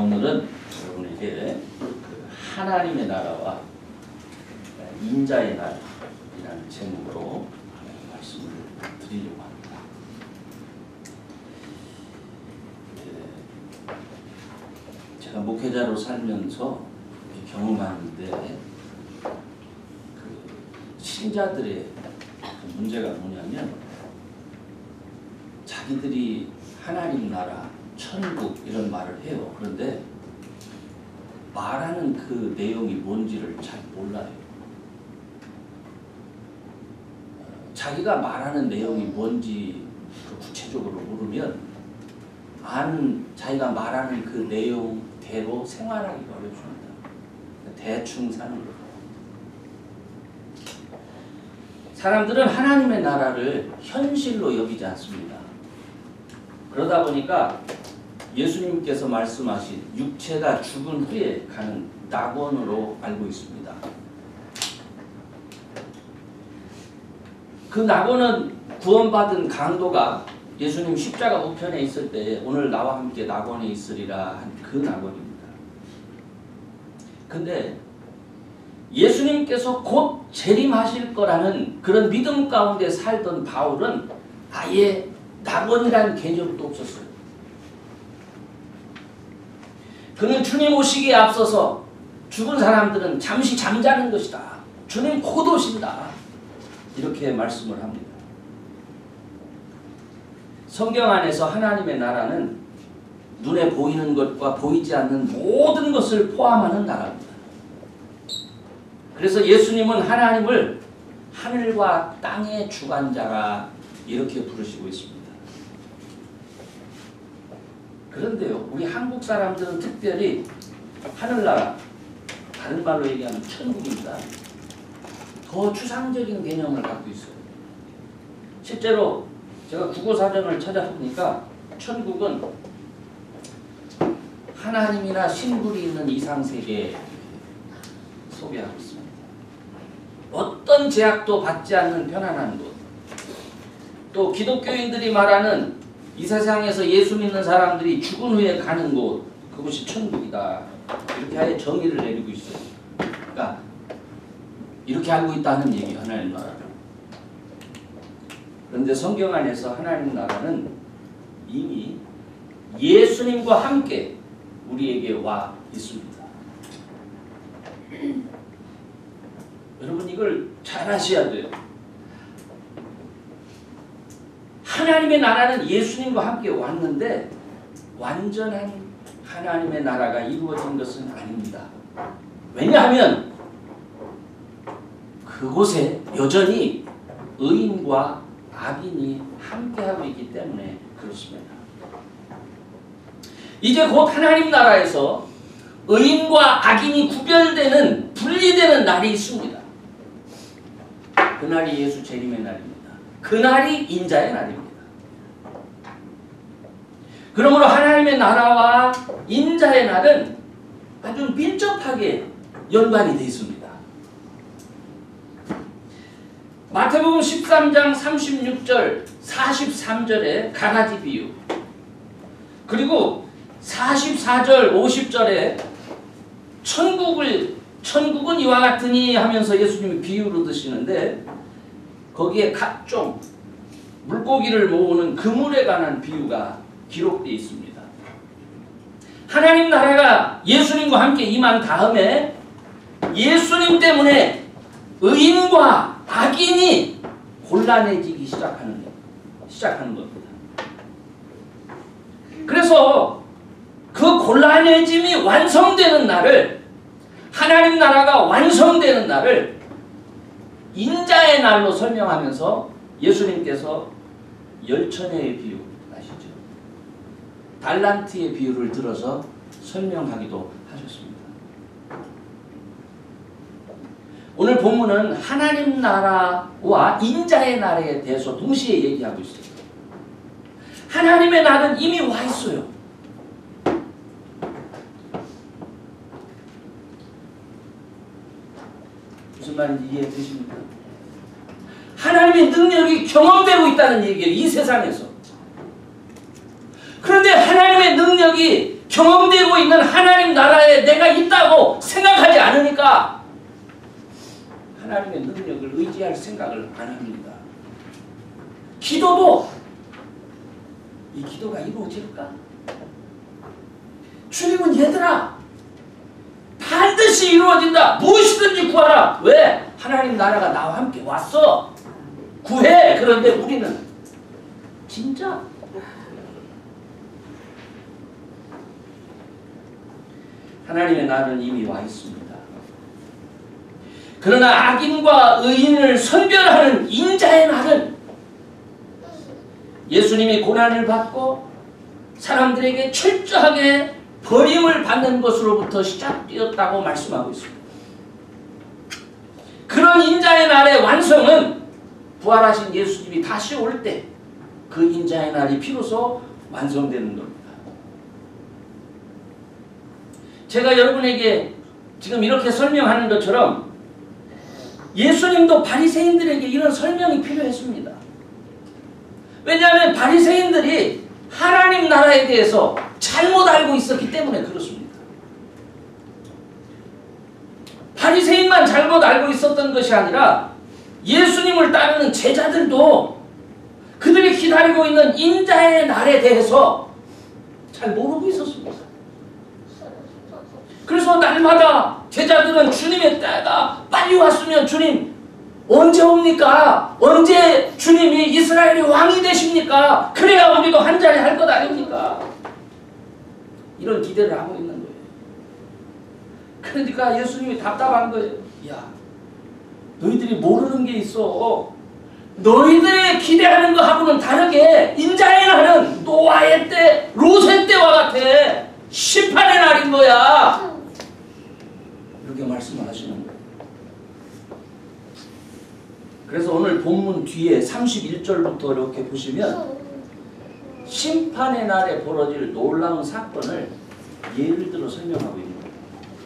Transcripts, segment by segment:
오늘은 여러분에게 그 하나님의 나라와 인자의 나라이라는 제목으로 말씀을 드리려고 합니다. 제가 목회자로 살면서 경험하는데 그 신자들의 그 문제가 뭐냐면 자기들이 하나님 나라, 천국 이런 말을 해요. 그런데 말하는 그 내용이 뭔지를 잘 몰라요. 자기가 말하는 내용이 뭔지 구체적으로 모르면 자기가 말하는 그 내용대로 생활하기가 어렵습니다. 대충 사는 거예요. 사람들은 하나님의 나라를 현실로 여기지 않습니다. 그러다 보니까 예수님께서 말씀하신 육체가 죽은 후에 가는 낙원으로 알고 있습니다. 그 낙원은 구원받은 강도가 예수님 십자가 우편에 있을 때 오늘 나와 함께 낙원에 있으리라 한 그 낙원입니다. 근데 예수님께서 곧 재림하실 거라는 그런 믿음 가운데 살던 바울은 아예 낙원이라는 개념도 없었어요. 그는 주님 오시기에 앞서서 죽은 사람들은 잠시 잠자는 것이다. 주님 곧 오신다. 이렇게 말씀을 합니다. 성경 안에서 하나님의 나라는 눈에 보이는 것과 보이지 않는 모든 것을 포함하는 나라입니다. 그래서 예수님은 하나님을 하늘과 땅의 주관자라 이렇게 부르시고 있습니다. 그런데요, 우리 한국 사람들은 특별히 하늘나라, 다른 말로 얘기하면 천국입니다. 더 추상적인 개념을 갖고 있어요. 실제로 제가 국어사전을 찾아보니까 천국은 하나님이나 신불이 있는 이상세계 소개하고 있습니다. 어떤 제약도 받지 않는 편안한 곳, 또 기독교인들이 말하는 이 세상에서 예수 믿는 사람들이 죽은 후에 가는 곳, 그곳이 천국이다. 이렇게 아예 정의를 내리고 있어요. 그러니까 이렇게 알고 있다는 얘기, 하나님 나라를. 그런데 성경 안에서 하나님 나라는 이미 예수님과 함께 우리에게 와 있습니다. 여러분 이걸 잘 아셔야 돼요. 하나님의 나라는 예수님과 함께 왔는데 완전한 하나님의 나라가 이루어진 것은 아닙니다. 왜냐하면 그곳에 여전히 의인과 악인이 함께하고 있기 때문에 그렇습니다. 이제 곧 하나님 나라에서 의인과 악인이 구별되는, 분리되는 날이 있습니다. 그날이 예수 재림의 날입니다. 그날이 인자의 날입니다. 그러므로 하나님의 나라와 인자의 날은 아주 밀접하게 연관이 되어 있습니다. 마태복음 13장 36절, 43절의 강아지 비유, 그리고 44절, 50절에 천국은 이와 같으니 하면서 예수님이 비유로 드시는데 거기에 각종 물고기를 모으는 그물에 관한 비유가 기록되어 있습니다. 하나님 나라가 예수님과 함께 임한 다음에 예수님 때문에 의인과 악인이 곤란해지기 시작하는 겁니다. 그래서 그 곤란해짐이 완성되는 날을, 하나님 나라가 완성되는 날을 인자의 날로 설명하면서 예수님께서 열천의 비유 아시죠? 달란트의 비유를 들어서 설명하기도 하셨습니다. 오늘 본문은 하나님 나라와 인자의 나라에 대해서 동시에 얘기하고 있어요. 하나님의 날은 이미 와 있어요. 무슨 말인지 이해되십니까? 하나님의 능력이 경험되고 있다는 얘기예요. 이 세상에서. 그런데 하나님의 능력이 경험되고 있는 하나님 나라에 내가 있다고 생각하지 않으니까 하나님의 능력을 의지할 생각을 안 합니다. 기도도 이 기도가 이루어질까? 주님은 얘들아 반드시 이루어진다. 무엇이든지 구하라. 왜? 하나님 나라가 나와 함께 왔어. 구해. 그런데 우리는 진짜 하나님의 나라는 이미 와 있습니다. 그러나 악인과 의인을 선별하는 인자의 날은 예수님이 고난을 받고 사람들에게 철저하게 버림을 받는 것으로부터 시작되었다고 말씀하고 있습니다. 그런 인자의 날의 완성은 부활하신 예수님이 다시 올 때 그 인자의 날이 비로소 완성되는 겁니다. 제가 여러분에게 지금 이렇게 설명하는 것처럼 예수님도 바리새인들에게 이런 설명이 필요했습니다. 왜냐하면 바리새인들이 하나님 나라에 대해서 잘못 알고 있었기 때문에 그렇습니다. 바리새인만 잘못 알고 있었던 것이 아니라 예수님을 따르는 제자들도 그들이 기다리고 있는 인자의 날에 대해서 잘 모르고 있었습니다. 그래서 날마다 제자들은 주님의 때가 빨리 왔으면 주님 언제 옵니까? 언제 주님이 이스라엘의 왕이 되십니까? 그래야 우리도 한자리 할 것 아닙니까? 이런 기대를 하고 있는 거예요. 그러니까 예수님이 답답한 거예요. 야, 너희들이 모르는 게 있어. 너희들이 기대하는 거하고는 다르게 인자의 날은 노아의 때, 롯의 때와 같아. 심판의 날인 거야. 이렇게 말씀을 하시는 거예요. 그래서 오늘 본문 뒤에 31절부터 이렇게 보시면 심판의 날에 벌어질 놀라운 사건을 예를 들어 설명하고 있는 거예요.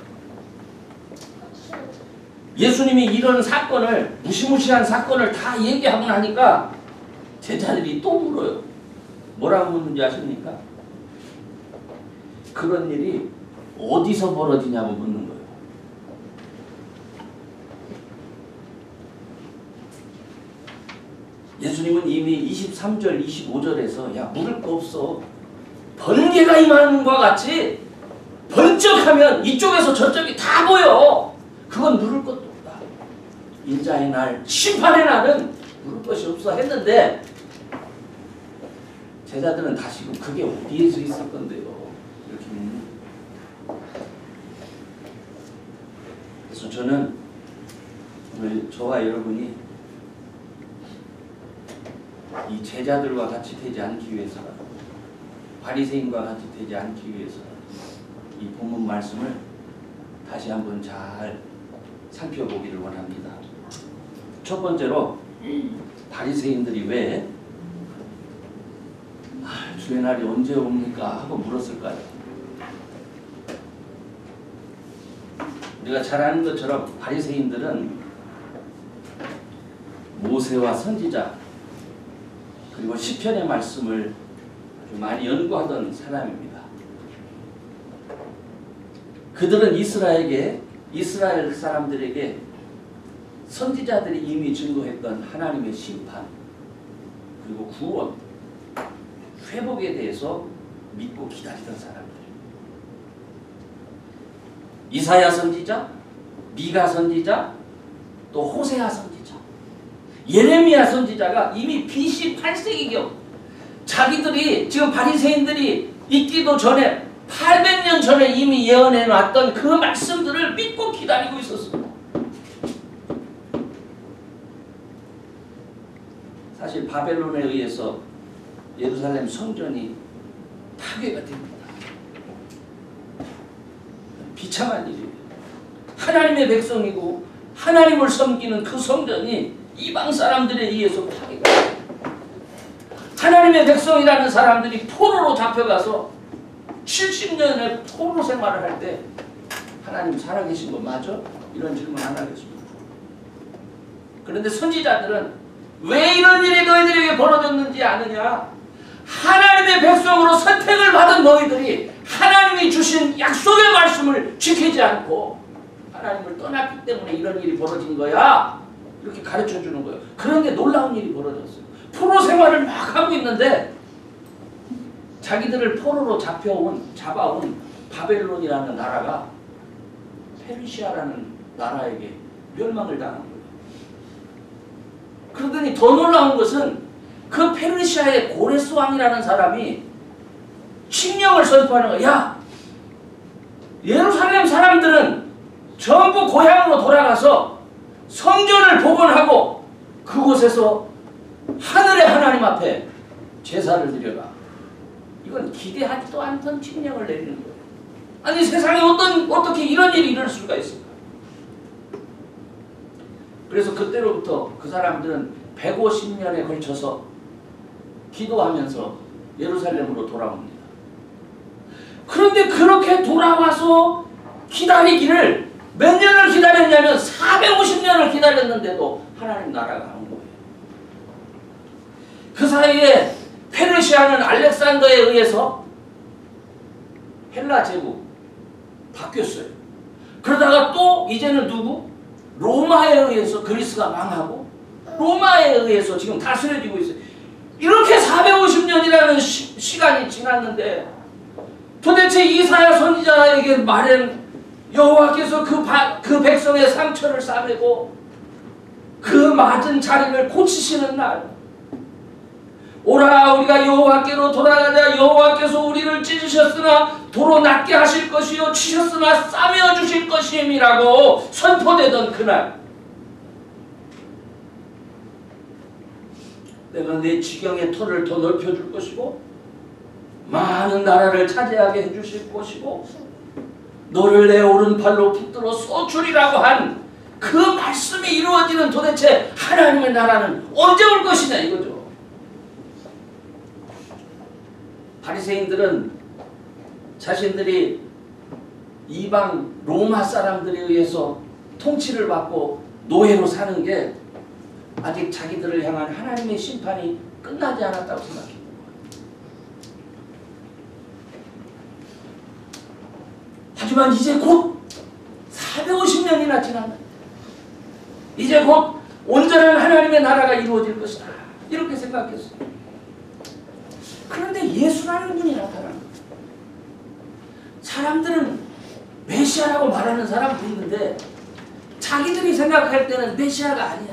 예수님이 이런 사건을, 무시무시한 사건을 다 얘기하고 나니까 제자들이 또 물어요. 뭐라고 묻는지 아십니까? 그런 일이 어디서 벌어지냐고 묻는 거예요. 예수님은 이미 23절, 25절에서 야, 물을 거 없어. 번개가 임하는 것과 같이 번쩍하면 이쪽에서 저쪽이 다 보여. 그건 물을 것도 없다. 인자의 날, 심판의 날은 물을 것이 없어 했는데 제자들은 다시금 그게 어디에서 있을 건데요? 이렇게 묻는 거예요. 그래서 저는 오늘 저와 여러분이 이 제자들과 같이 되지 않기 위해서, 바리새인과 같이 되지 않기 위해서 이 본문 말씀을 다시 한번 잘 살펴보기를 원합니다. 첫 번째로 바리새인들이 왜 주의 날이 언제 옵니까? 하고 물었을까요? 우리가 잘 아는 것처럼 바리새인들은 모세와 선지자 그리고 시편의 말씀을 아주 많이 연구하던 사람입니다. 그들은 이스라엘 사람들에게 선지자들이 이미 증거했던 하나님의 심판 그리고 구원, 회복에 대해서 믿고 기다리던 사람들. 이사야 선지자, 미가 선지자, 또 호세아 선지자, 예레미야 선지자가 이미 BC 8세기경 자기들이 지금 바리새인들이 있기도 전에 800년 전에 이미 예언해 놨던 그 말씀들을 믿고 기다리고 있었습니다. 사실 바벨론에 의해서 예루살렘 성전이 파괴가 됩니다. 비참한 일이에요. 하나님의 백성이고 하나님을 섬기는 그 성전이 이방 사람들에 의해서 파괴가 됩니다. 하나님의 백성이라는 사람들이 포로로 잡혀가서 70년의 포로 생활을 할 때 하나님 살아계신 거 맞아? 이런 질문 안 하겠습니다. 그런데 선지자들은 왜 이런 일이 너희들에게 벌어졌는지 아느냐? 하나님의 백성으로 선택을 받은 너희들이 하나님이 주신 약속의 말씀을 지키지 않고 하나님을 떠났기 때문에 이런 일이 벌어진 거야. 이렇게 가르쳐 주는 거예요. 그런데 놀라운 일이 벌어졌어요. 포로 생활을 막 하고 있는데 자기들을 포로로 잡아온 바벨론이라는 나라가 페르시아라는 나라에게 멸망을 당한 거예요. 그러더니 더 놀라운 것은 그 페르시아의 고레스 왕이라는 사람이 칙령을 선포하는 거야. 야, 예루살렘 사람들은 전부 고향으로 돌아가서 성전을 복원하고 그곳에서 하늘의 하나님 앞에 제사를 드려라. 이건 기대하지도 않던 칙령을 내리는 거예요. 아니 세상에 어떻게 이런 일이 일어날 수가 있을까? 그래서 그때로부터 그 사람들은 150년에 걸쳐서 기도하면서 예루살렘으로 돌아옵니다. 그런데 그렇게 돌아와서 기다리기를 몇 년을 기다렸냐면 450년을 기다렸는데도 하나님 나라가 안 온 거예요. 그 사이에 페르시아는 알렉산더에 의해서 헬라 제국 바뀌었어요. 그러다가 또 이제는 누구? 로마에 의해서 그리스가 망하고 로마에 의해서 지금 다스려지고 있어요. 이렇게 450년이라는 시간이 지났는데 도대체 이사야 선지자에게 말한 여호와께서 그 백성의 상처를 싸매고 그 맞은 자리를 고치시는 날, 오라 우리가 여호와께로 돌아가자. 여호와께서 우리를 찢으셨으나 도로 낫게 하실 것이요 치셨으나 싸매어 주실 것임이라고 선포되던 그날, 내가 내 지경의 터를 더 넓혀줄 것이고 많은 나라를 차지하게 해주실 것이고 너를 내 오른팔로 붙들어 쏘주리라고 한 그 말씀이 이루어지는 도대체 하나님의 나라는 언제 올 것이냐 이거죠. 바리새인들은 자신들이 이방 로마 사람들에 의해서 통치를 받고 노예로 사는 게 아직 자기들을 향한 하나님의 심판이 끝나지 않았다고 생각해요. 하지만 이제 곧 450년이나 지났다. 이제 곧 온전한 하나님의 나라가 이루어질 것이다. 이렇게 생각했어요. 그런데 예수라는 분이 나타난 거예요. 사람들은 메시아라고 말하는 사람도 있는데 자기들이 생각할 때는 메시아가 아니야.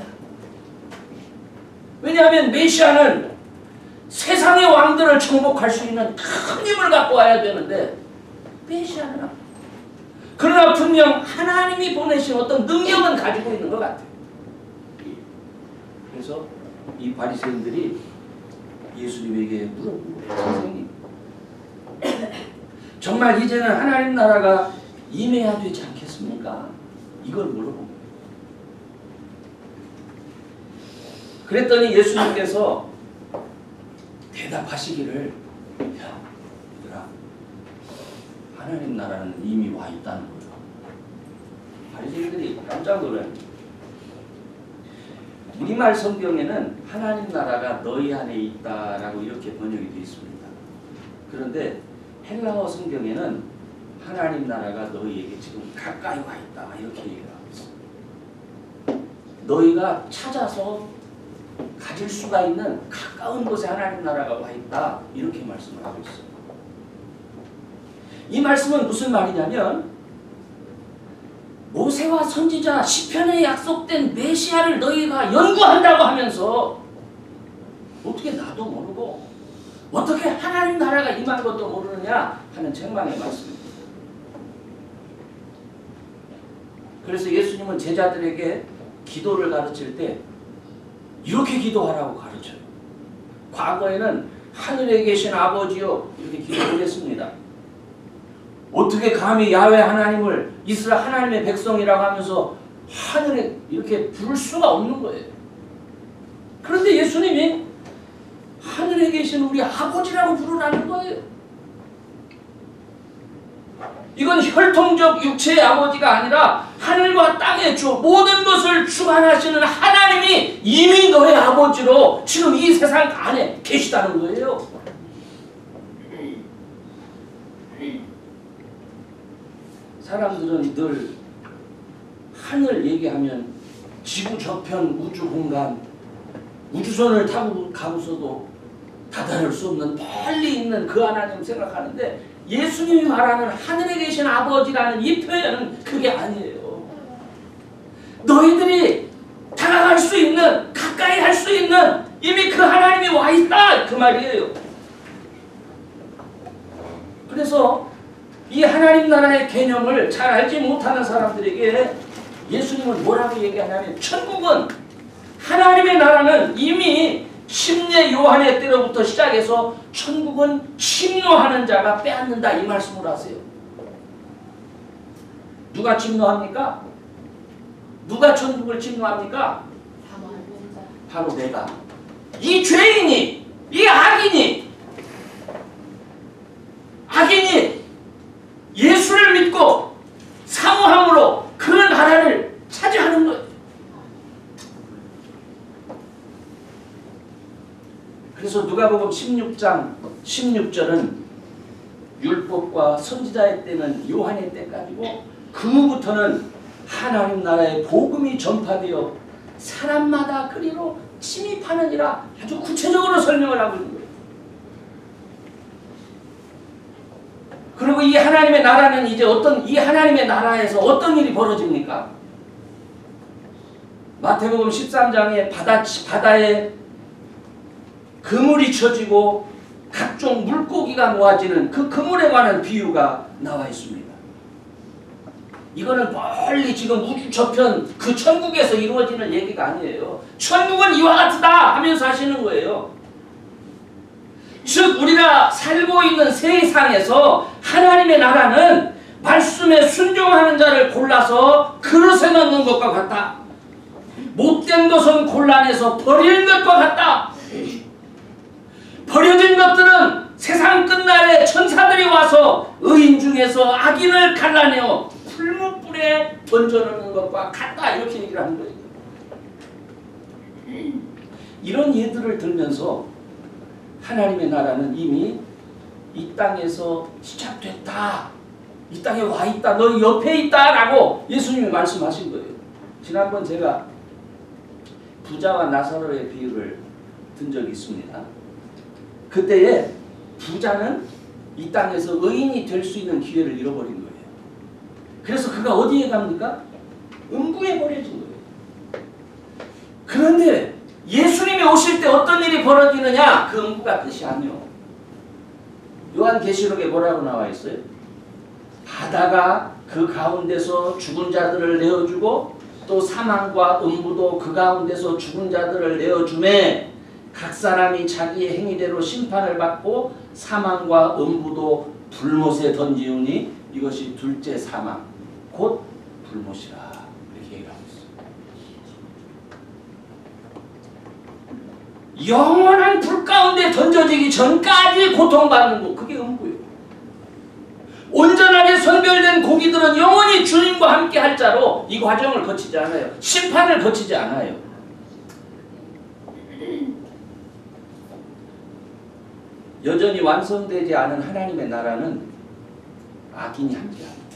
왜냐하면 메시아는 세상의 왕들을 정복할 수 있는 큰 힘을 갖고 와야 되는데 메시아는 아니야. 그러나 분명 하나님이 보내신 어떤 능력은 가지고 있는 것 같아요. 그래서 이 바리새인들이 예수님에게 물어본 거예요. 선생님, 정말 이제는 하나님 나라가 임해야 되지 않겠습니까? 이걸 물어본 거예요. 그랬더니 예수님께서 대답하시기를, 야, 얘들아, 하나님 나라는 이미 와 있다는 거예요. 바리새인들이 깜짝 놀라요. 우리말 성경에는 하나님 나라가 너희 안에 있다라고 이렇게 번역이 되어 있습니다. 그런데 헬라어 성경에는 하나님 나라가 너희에게 지금 가까이 와 있다 이렇게 얘기를 하고 있어요. 너희가 찾아서 가질 수가 있는 가까운 곳에 하나님 나라가 와 있다 이렇게 말씀을 하고 있어요. 이 말씀은 무슨 말이냐면 모세와 선지자 시편에 약속된 메시아를 너희가 연구한다고 하면서 어떻게 나도 모르고 어떻게 하나님 나라가 임한 것도 모르느냐 하는 책망의 말씀입니다. 그래서 예수님은 제자들에게 기도를 가르칠 때 이렇게 기도하라고 가르쳐요. 과거에는 하늘에 계신 아버지요 이렇게 기도를 했습니다. 어떻게 감히 야훼 하나님을 이스라엘 하나님의 백성이라고 하면서 하늘에 이렇게 부를 수가 없는 거예요. 그런데 예수님이 하늘에 계신 우리 아버지라고 부르라는 거예요. 이건 혈통적 육체의 아버지가 아니라 하늘과 땅의 주, 모든 것을 주관하시는 하나님이 이미 너의 아버지로 지금 이 세상 안에 계시다는 거예요. 사람들은 늘 하늘 얘기하면 지구 저편 우주 공간, 우주선을 타고 가고서도 다다를 수 없는 멀리 있는 그 하나님 생각하는데, 예수님이 말하는 하늘에 계신 아버지라는 이 표현은 그게 아니에요. 너희들이 다가갈 수 있는, 가까이 할 수 있는 이미 그 하나님이 와 있다, 그 말이에요. 그래서 이 하나님 나라의 개념을 잘 알지 못하는 사람들에게 예수님은 뭐라고 얘기하냐면, 천국은, 하나님의 나라는 이미 침례 요한의 때로부터 시작해서 천국은 침노하는 자가 빼앗는다, 이 말씀을 하세요. 누가 침노합니까? 누가 천국을 침노합니까? 바로 내가. 이 죄인이, 이 악인이 예수를 믿고 사모함으로 그 나라를 차지하는 거예요. 그래서 누가복음 16장 16절은 율법과 선지자의 때는 요한의 때까지고, 그 후부터는 하나님 나라의 복음이 전파되어 사람마다 그리로 침입하느니라, 아주 구체적으로 설명을 하고 있는 거예요. 그리고 이 하나님의 나라는 이제 이 하나님의 나라에서 어떤 일이 벌어집니까? 마태복음 13장에 바다에 그물이 쳐지고 각종 물고기가 모아지는 그 그물에 관한 비유가 나와 있습니다. 이거는 멀리 지금 우주 저편 그 천국에서 이루어지는 얘기가 아니에요. 천국은 이와 같다 하면서 하시는 거예요. 즉 우리가 살고 있는 세상에서 하나님의 나라는 말씀에 순종하는 자를 골라서 그릇에 넣는 것과 같다. 못된 것은 곤란해서 버리는 것과 같다. 버려진 것들은 세상 끝날에 천사들이 와서 의인 중에서 악인을 갈라내어 풀무불에 던져놓는 것과 같다, 이렇게 얘기를 하는 거예요. 이런 예들을 들면서 하나님의 나라는 이미 이 땅에서 시작됐다, 이 땅에 와 있다, 너 옆에 있다 라고 예수님이 말씀하신 거예요. 지난번 제가 부자와 나사로의 비유를 든 적이 있습니다. 그때에 부자는 이 땅에서 의인이 될 수 있는 기회를 잃어버린 거예요. 그래서 그가 어디에 갑니까? 음부에 버려진 거예요. 그런데 예수님이 오실 때 어떤 일이 벌어지느냐? 그 음부가 끝이 아니요. 요한계시록에 뭐라고 나와 있어요? 바다가 그 가운데서 죽은 자들을 내어주고, 또 사망과 음부도 그 가운데서 죽은 자들을 내어주매 각 사람이 자기의 행위대로 심판을 받고 사망과 음부도 불못에 던지우니 이것이 둘째 사망 곧 불못이라, 이렇게 얘기하고 있어요. 영원한 불 가운데 던져지기 전까지 고통받는 것, 그게 음부예요. 온전하게 선별된 고기들은 영원히 주님과 함께 할 자로 이 과정을 거치지 않아요. 심판을 거치지 않아요. 여전히 완성되지 않은 하나님의 나라는 악인이 함께합니다.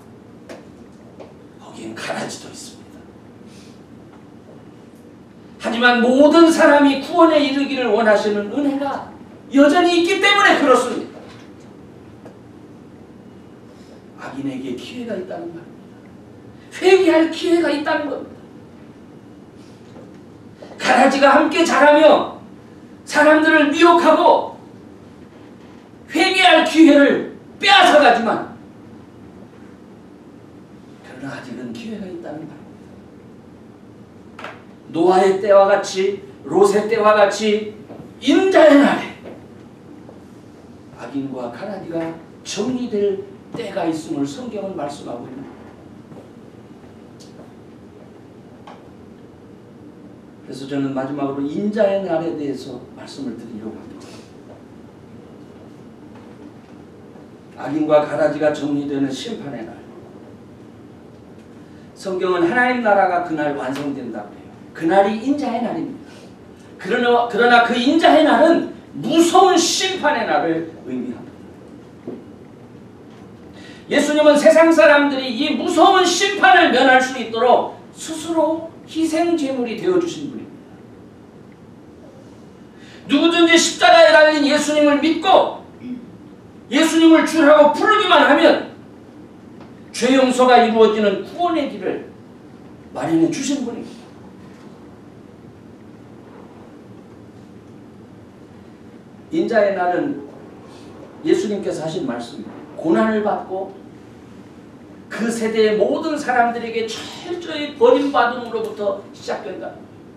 거기엔 가라지도 있습니다. 하지만 모든 사람이 구원에 이르기를 원하시는 은혜가 여전히 있기 때문에 그렇습니다. 악인에게 기회가 있다는 말입니다. 회개할 기회가 있다는 겁니다. 가라지가 함께 자라며 사람들을 미혹하고 회개할 기회를 빼앗아가지만, 그러나 아직은 기회가 있다는 말입니다. 노아의 때와 같이, 롯의 때와 같이 인자의 날에 악인과 가라지가 정리될 때가 있음을 성경은 말씀하고 있는 거예요. 그래서 저는 마지막으로 인자의 날에 대해서 말씀을 드리려고 합니다. 악인과 가라지가 정리되는 심판의 날. 성경은 하나님 나라가 그날 완성된다고 해요. 그날이 인자의 날입니다. 그러나 그 인자의 날은 무서운 심판의 날을 의미합니다. 예수님은 세상 사람들이 이 무서운 심판을 면할 수 있도록 스스로 희생제물이 되어주신 분입니다. 누구든지 십자가에 달린 예수님을 믿고 예수님을 주라고 부르기만 하면 죄 용서가 이루어지는 구원의 길을 마련해 주신 분입니다. 인자의 날은 예수님께서 하신 말씀입니다. 고난을 받고 그 세대의 모든 사람들에게 철저히 버림받음으로부터 시작된다.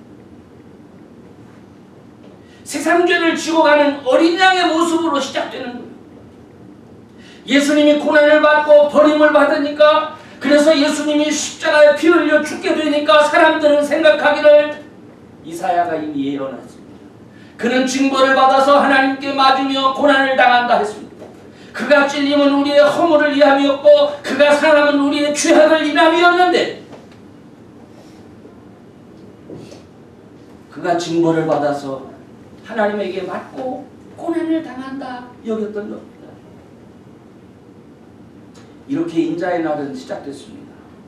세상 죄를 지고 가는 어린 양의 모습으로 시작되는 거예요. 예수님이 고난을 받고 버림을 받으니까, 그래서 예수님이 십자가에 피 흘려 죽게 되니까 사람들은 생각하기를 이사야가 이미 예언했습니다. 그는 징벌을 받아서 하나님께 맞으며 고난을 당한다 했습니다. 그가 찔림은 우리의 허물을 위함이었고 그가 상함은 우리의 죄악을 인함이었는데, 그가 징벌을 받아서 하나님에게 맞고 고난을 당한다 여겼던 겁니다. 이렇게 인자의 날은 시작됐습니다.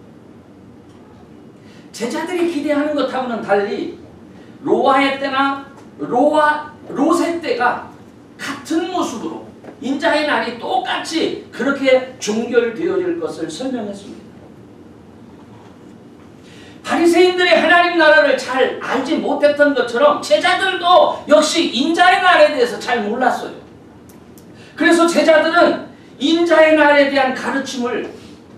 제자들이 기대하는 것하고는 달리 노아의 때나 롯의 때가 같은 모습으로 인자의 날이 똑같이 그렇게 종결되어질 것을 설명했습니다. 바리새인들이 하나님 나라를 잘 알지 못했던 것처럼 제자들도 역시 인자의 날에 대해서 잘 몰랐어요. 그래서 제자들은 인자의 날에 대한 가르침을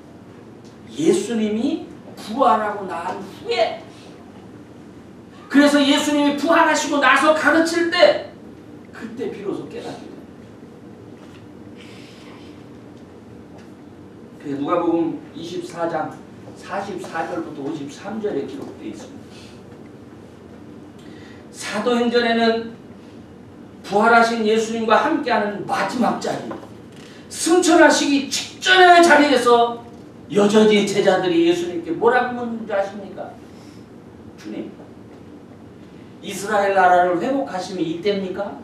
예수님이 부활하고 난 후에, 그래서 예수님이 부활하시고 나서 가르칠 때 그때 비로소 깨닫게 돼요. 누가복음 24장 44절부터 53절에 기록되어 있습니다. 사도행전에는 부활하신 예수님과 함께하는 마지막 자리, 승천하시기 직전의 자리에서 여전히 제자들이 예수님께 뭐라고 묻는 줄 아십니까? 주님, 이스라엘 나라를 회복하심이 이때입니까?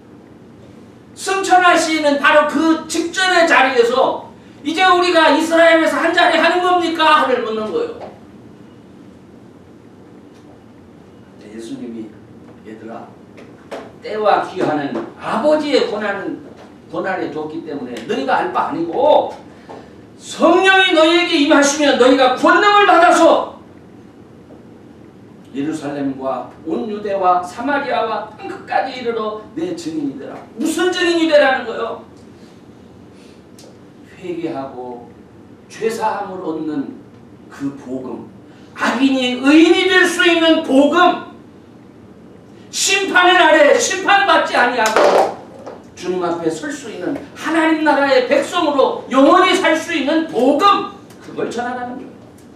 승천하시는 바로 그 직전의 자리에서 이제 우리가 이스라엘에서 한 자리 하는 겁니까? 를 묻는 거예요. 예수님이 얘들아, 때와 기하는 아버지의 고난에 줬기 때문에 너희가 알 바 아니고, 성령이 너희에게 임하시면 너희가 권능을 받아서 예루살렘과 온 유대와 사마리아와 땅끝까지 이르러 내 증인이 되라. 무슨 증인이 되라는 거예요? 회개하고 죄사함을 얻는 그 복음, 악인이 의인이 될 수 있는 복음, 심판의 날에 심판받지 아니하고 주님 앞에 설 수 있는 하나님 나라의 백성으로 영원히 살 수 있는 복음, 그걸 전하라는 거예요.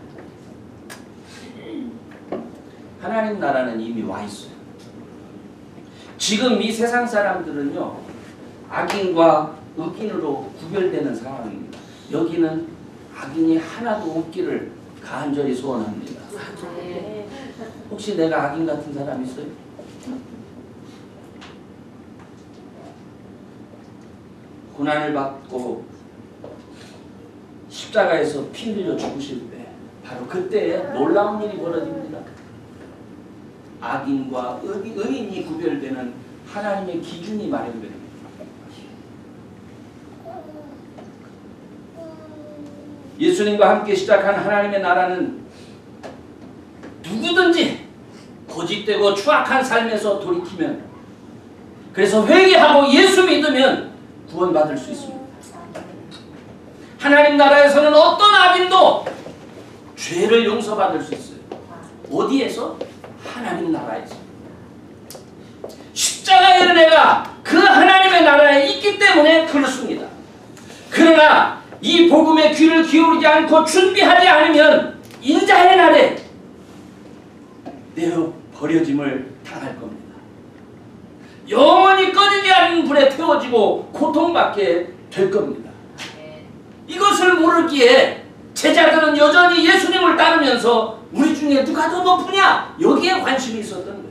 하나님 나라는 이미 와 있어요. 지금 이 세상 사람들은요, 악인과 의인으로 구별되는 상황입니다. 여기는 악인이 하나도 없기를 간절히 소원합니다. 혹시 내가 악인 같은 사람 있어요? 고난을 받고 십자가에서 피 흘려 죽으실 때 바로 그때에 놀라운 일이 벌어집니다. 악인과 의인이 구별되는 하나님의 기준이 마련됩니다. 예수님과 함께 시작한 하나님의 나라는 누구든지 고집되고 추악한 삶에서 돌이키면, 그래서 회개하고 예수 믿으면 구원받을 수 있습니다. 하나님 나라에서는 어떤 악인도 죄를 용서받을 수 있어요. 어디에서? 하나님 나라에서. 십자가의 은혜가 그 하나님의 나라에 있기 때문에 그렇습니다. 그러나 이 복음에 귀를 기울이지 않고 준비하지 않으면 인자의 날에 내어 버려짐을 당할 겁니다. 영원히 꺼지지 않는 불에 태워지고 고통받게 될 겁니다. 이것을 모르기에 제자들은 여전히 예수님을 따르면서 우리 중에 누가 더 높으냐? 여기에 관심이 있었던 거예요.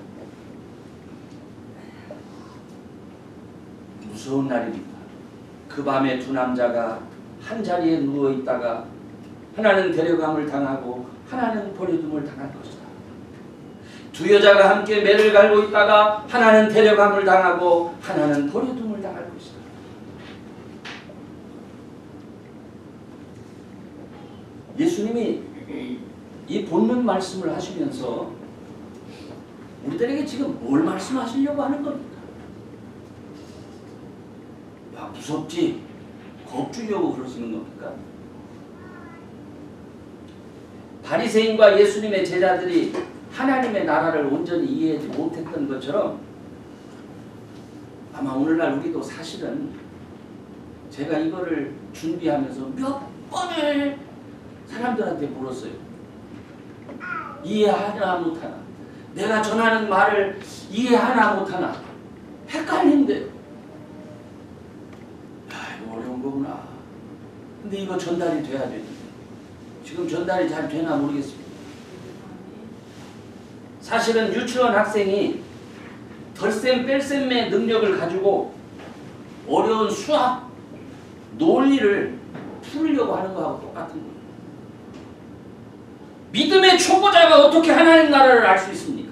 무서운 날입니다. 그 밤에 두 남자가 한 자리에 누워 있다가 하나는 데려감을 당하고 하나는 버려둠을 당할 것이다. 두 여자가 함께 매를 갈고 있다가 하나는 데려감을 당하고 하나는 버려둠을 당할 것이다. 예수님이 이 본문 말씀을 하시면서 우리들에게 지금 뭘 말씀하시려고 하는 겁니까? 야, 무섭지? 겁주려고 그러시는 겁니까? 바리새인과 예수님의 제자들이 하나님의 나라를 온전히 이해하지 못했던 것처럼 아마 오늘날 우리도 사실은 제가 이거를 준비하면서 몇 번을 사람들한테 물었어요. 이해하나 못하나? 내가 전하는 말을 이해하나 못하나? 헷갈린대요. 이거 어려운 거구나. 근데 이거 전달이 돼야 되는데 지금 전달이 잘 되나 모르겠습니다. 사실은 유치원 학생이 덜셈 뺄셈의 능력을 가지고 어려운 수학, 논리를 풀으려고 하는 거하고 똑같은 거예요. 믿음의 초보자가 어떻게 하나님 나라를 알 수 있습니까?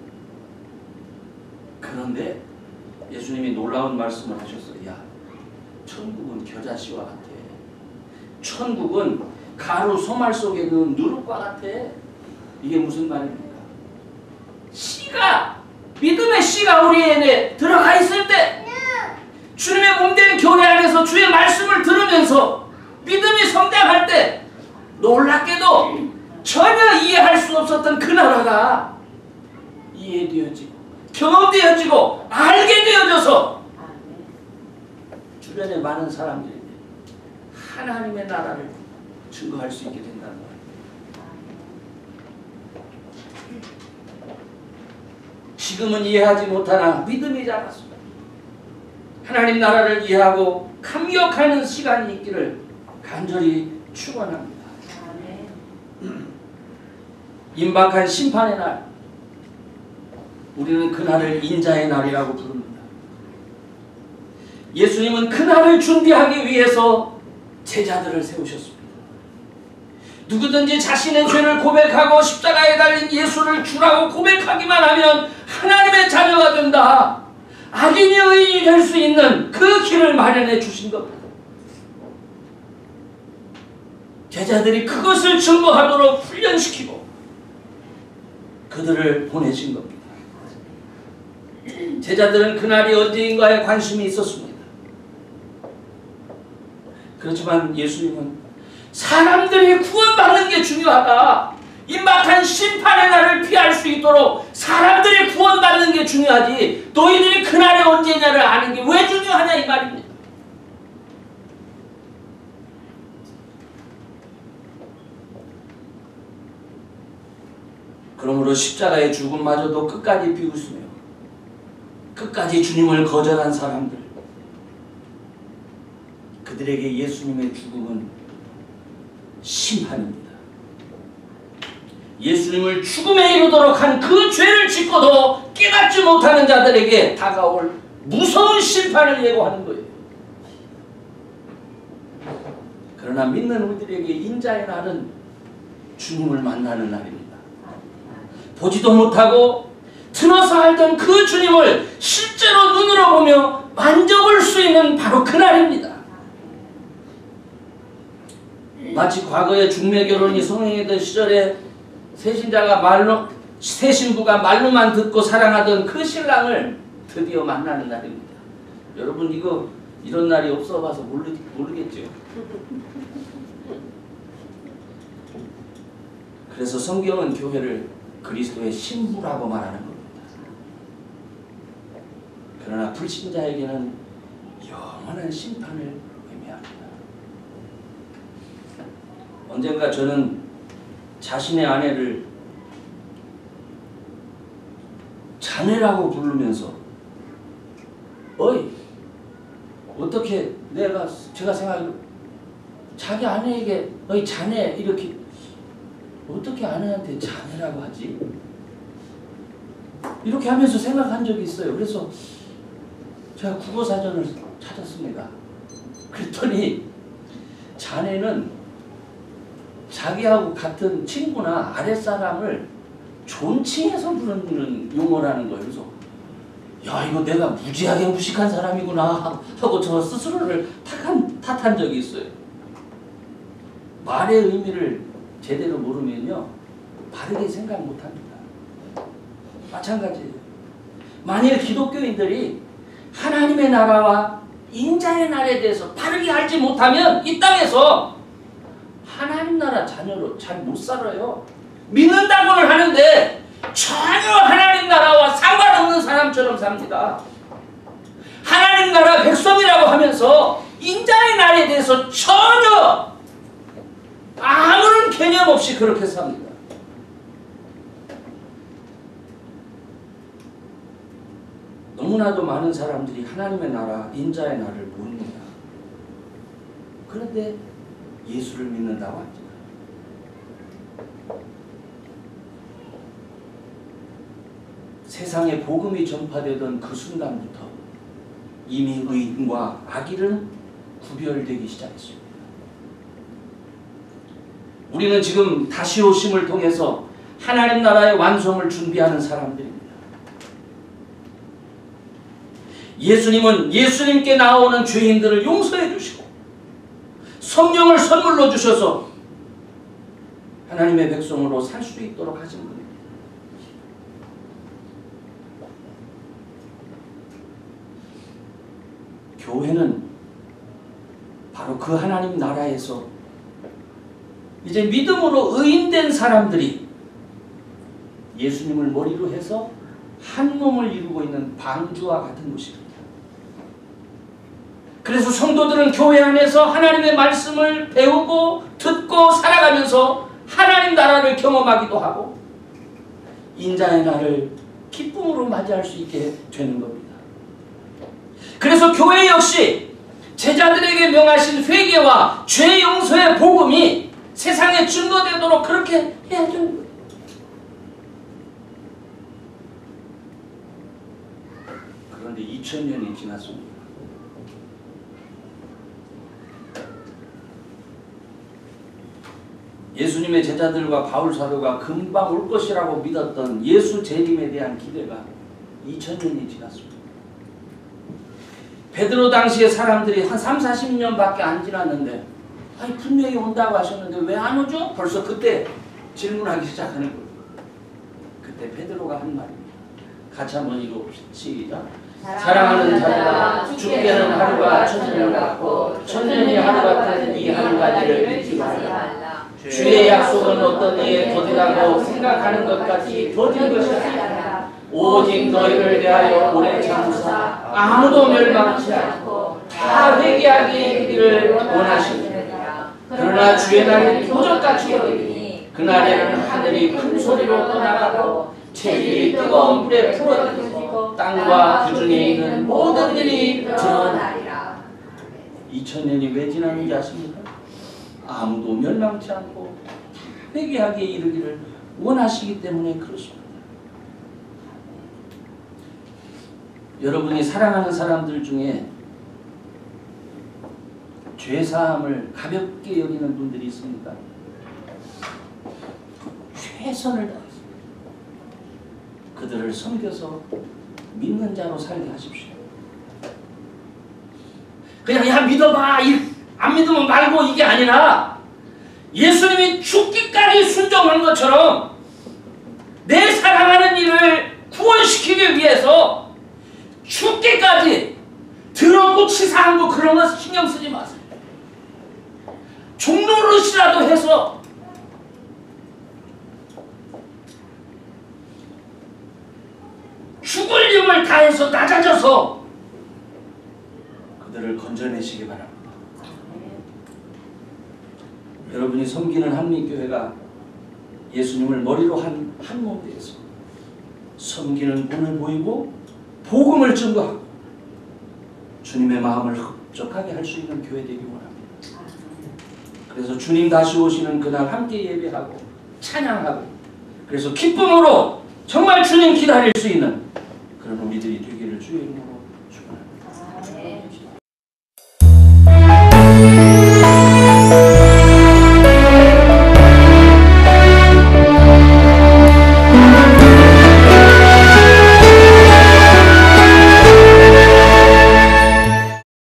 그런데 예수님이 놀라운 말씀을 하셨어요. 야, 천국은 겨자씨와 같아. 천국은 가루 소말 속에 넣은 누룩과 같아. 이게 무슨 말입니까? 씨가, 믿음의 씨가 우리 안에 들어가 있을 때 주님의 몸된 교회 안에서 주의 말씀을 들으면서 믿음이 성장할 때 놀랍게도 전혀 이해할 수 없었던 그 나라가 이해되어지고 경험되어지고 알게 되어져서 주변에 많은 사람들이 하나님의 나라를 증거할 수 있게 된다는 거예요. 지금은 이해하지 못하나 믿음이 잡았습니다. 하나님 나라를 이해하고 감격하는 시간이 있기를 간절히 축원합니다. 임박한 심판의 날, 우리는 그날을 인자의 날이라고 부릅니다. 예수님은 그날을 준비하기 위해서 제자들을 세우셨습니다. 누구든지 자신의 죄를 고백하고 십자가에 달린 예수를 주라고 고백하기만 하면 하나님의 자녀가 된다. 악인이 의인이 될 수 있는 그 길을 마련해 주신 겁니다. 제자들이 그것을 증거하도록 훈련시키고 그들을 보내신 겁니다. 제자들은 그날이 언제인가에 관심이 있었습니다. 그렇지만 예수님은 사람들이 구원받는 게 중요하다. 임박한 심판의 날을 피할 수 있도록 사람들이 구원받는 게 중요하지 너희들이 그날이 언제냐를 아는 게 왜 중요하냐 이 말입니다. 그러므로 십자가의 죽음마저도 끝까지 비웃으며 끝까지 주님을 거절한 사람들, 그들에게 예수님의 죽음은 심판입니다. 예수님을 죽음에 이르도록 한 그 죄를 짓고도 깨닫지 못하는 자들에게 다가올 무서운 심판을 예고하는 거예요. 그러나 믿는 우리들에게 인자의 날은 주님을 만나는 날입니다. 보지도 못하고 들어서 알던 그 주님을 실제로 눈으로 보며 만져볼 수 있는 바로 그날입니다. 마치 과거에 중매결혼이 성행했던 시절에 새 신부가 말로만 듣고 사랑하던 그 신랑을 드디어 만나는 날입니다. 여러분 이런 날이 없어봐서 모르겠죠. 그래서 성경은 교회를 그리스도의 신부라고 말하는 겁니다. 그러나 불신자에게는 영원한 심판을 의미합니다. 언젠가 저는 자신의 아내를 자네라고 부르면서 어이 어떻게 제가 생각해도 자기 아내에게 어이 자네 이렇게 어떻게 아내한테 자네라고 하지? 이렇게 하면서 생각한 적이 있어요. 그래서 제가 국어사전을 찾았습니다. 그랬더니 자네는 자기하고 같은 친구나 아랫사람을 존칭해서 부르는 용어라는 거예요. 그래서 야, 이거 내가 무지하게 무식한 사람이구나 하고 저 스스로를 탓한 적이 있어요. 말의 의미를 제대로 모르면요 바르게 생각 못합니다. 마찬가지예요. 만일 기독교인들이 하나님의 나라와 인자의 날에 대해서 바르게 알지 못하면 이 땅에서 하나님 나라 자녀로 잘 못 살아요. 믿는다고는 하는데 전혀 하나님 나라와 상관없는 사람처럼 삽니다. 하나님 나라 백성이라고 하면서 인자의 날에 대해서 전혀 아무런 개념 없이 그렇게 삽니다. 너무나도 많은 사람들이 하나님의 나라, 인자의 날을 모릅니다. 그런데 예수를 믿는다고 합니다. 세상에 복음이 전파되던 그 순간부터 이미 의인과 악인은 구별되기 시작했습니다. 우리는 지금 다시 오심을 통해서 하나님 나라의 완성을 준비하는 사람들입니다. 예수님은 예수님께 나오는 죄인들을 용서해 주시고 성령을 선물로 주셔서 하나님의 백성으로 살 수 있도록 하신 분입니다. 교회는 바로 그 하나님 나라에서 이제 믿음으로 의인된 사람들이 예수님을 머리로 해서 한 몸을 이루고 있는 방주와 같은 곳입니다. 그래서 성도들은 교회 안에서 하나님의 말씀을 배우고 듣고 살아가면서 하나님 나라를 경험하기도 하고 인자의 날을 기쁨으로 맞이할 수 있게 되는 겁니다. 그래서 교회 역시 제자들에게 명하신 회개와 죄 용서의 복음이 세상에 증거되도록 그렇게 해야 되는 거예요. 그런데 2000년이 지났습니다. 예수님의 제자들과 바울 사도가 금방 올 것이라고 믿었던 예수 재림에 대한 기대가 2000년이 지났습니다. 베드로 당시에 사람들이 한 3, 40년밖에 안 지났는데 아니 분명히 온다고 하셨는데 왜 안 오죠? 벌써 그때 질문하기 시작하는 거예요. 그때 베드로가 한 말입니다. 같이 한번 읽어봅시다. 시작. 사랑하는 자들아 주께는 하루가 천년을 같고 천년이 하루 같은 이 한 가지를 잊지 말라. 주의 약속은 어떤 이에 더디다고 생각하는 것까지 더딘 것이 아니라 오직 너희를 대하여 오래 참으사 아무도 멸망치 않고 다 회개하게 이르기를 원하시느니라. 그러나 주의 날이 도적같이 오리니 그날에는 하늘이 큰 소리로 떠나가고 재질이 뜨거운 불에 풀어지고 땅과 그 중에 있는 모든 일이 드러나리라. 2000년이 왜 지났는지 아십니까? 아무도 멸망치 않고 회개하게 이르기를 원하시기 때문에 그렇습니다. 여러분이 사랑하는 사람들 중에 죄사함을 가볍게 여기는 분들이 있습니까? 최선을 다해서 그들을 섬겨서 믿는 자로 살게 하십시오. 그냥 야 믿어봐 안 믿으면 말고 이게 아니라 예수님이 죽기까지 순종한 것처럼 내 사랑하는 이를 구원시키기 위해서 죽기까지 더럽고 치사한 거 그런 거 신경 쓰지 마세요. 종노릇이라도 해서 죽을 힘을 다해서 낮아져서 그들을 건져내시기 바랍니다. 여러분이 섬기는 한민교회가 예수님을 머리로 한 몸되어서 섬기는 분을 보이고 복음을 증거하고 주님의 마음을 흡족하게 할 수 있는 교회 되기 원합니다. 그래서 주님 다시 오시는 그날 함께 예배하고 찬양하고 그래서 기쁨으로 정말 주님 기다릴 수 있는 그런 우리들이 되기를 주의 이름으로